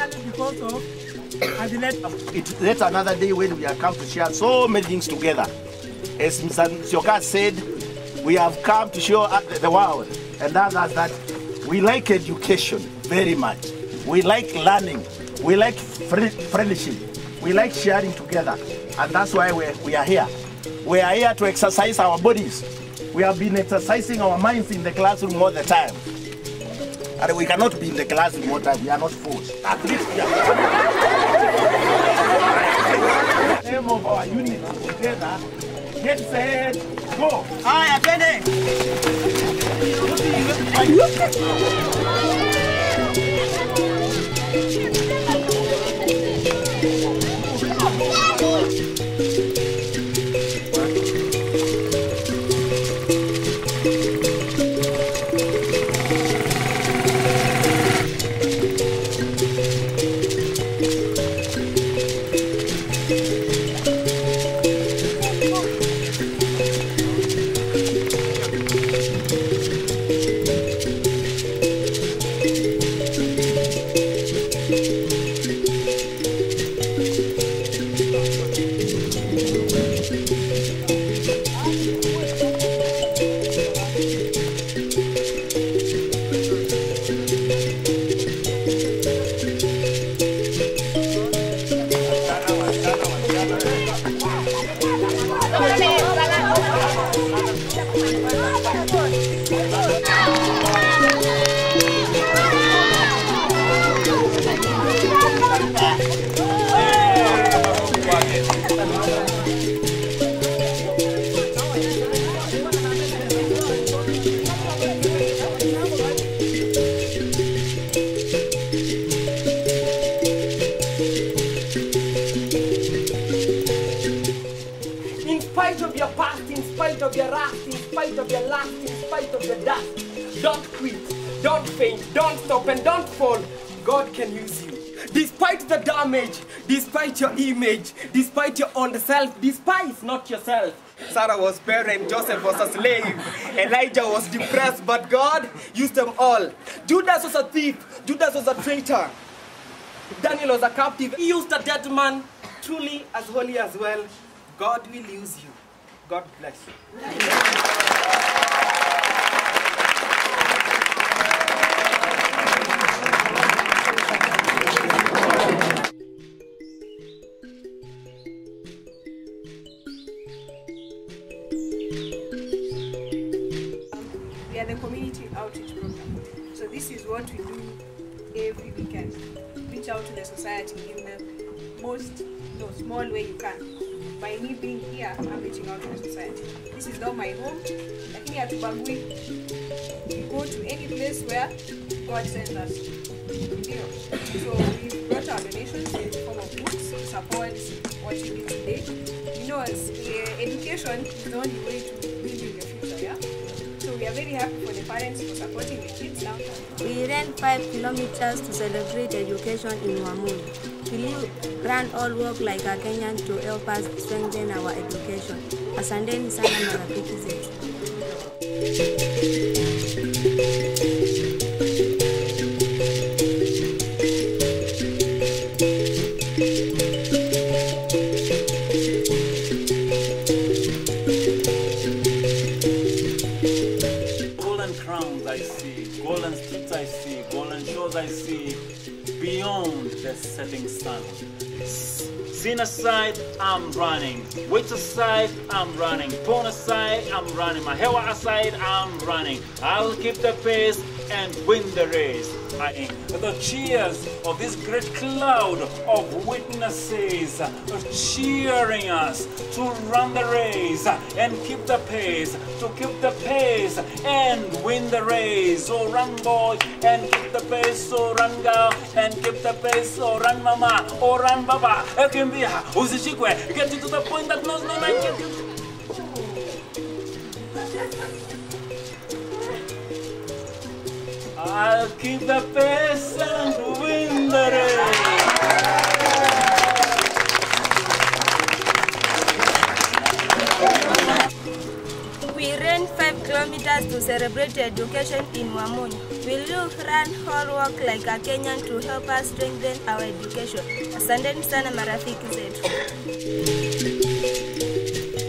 entirely because of Adileta. That's another day when we have come to share so many things together. As Mr. Sioka said, we have come to show the world and others that we like education very much. We like learning. We like friendship. We like sharing together. And that's why we are here. We are here to exercise our bodies. We have been exercising our minds in the classroom all the time. And we cannot be in the classroom all the time. We are not forced. At least we are. The name of our unit together. Get set, go. Aye, attending. In spite of your past, in spite of your rust, in spite of your lust, in spite of your dust, don't quit, don't faint, don't stop and don't fall. God can use you. Despite the damage, despite your image, despite your own self, despise not yourself. Sarah was barren, Joseph was a slave, Elijah was depressed, but God used them all. Judas was a thief, Judas was a traitor, Daniel was a captive. He used a dead man, truly as holy as well. God will use you. God bless you. We are the community outreach program. So this is what we do every weekend. Reach out to the society in the most small way you can. By me being here, I'm reaching out to the society. This is not my home. Lakini hatubagui. We go to any place where God sends us. So we brought our donations in the form of books to support what you need today. You know, education is the only way to building your future, yeah? So we are very happy for the parents for supporting the kids now. We ran 5 kilometers to celebrate education in Wamuli. Will you run all work like a Kenyan to help us strengthen our education? Asanteni sana marafiki zetu. Golden crowns I see, golden streets I see, golden shores I see, beyond the setting sun. Sin aside, I'm running. Weight aside, I'm running. Porn aside, I'm running. My hair aside, I'm running. I'll keep the pace and win the race. The cheers of this great cloud of witnesses cheering us to run the race and keep the pace, to keep the pace and win the race. So run boy and keep the pace, so run girl and keep the pace, so run mama or run baba. Get to the point that knows no man get you. I'll keep the pace and win the race. We We ran 5 kilometers to celebrate education in Wamuni. Will you run whole walk like a Kenyan to help us strengthen our education? Asanteni sana marafiki zetu.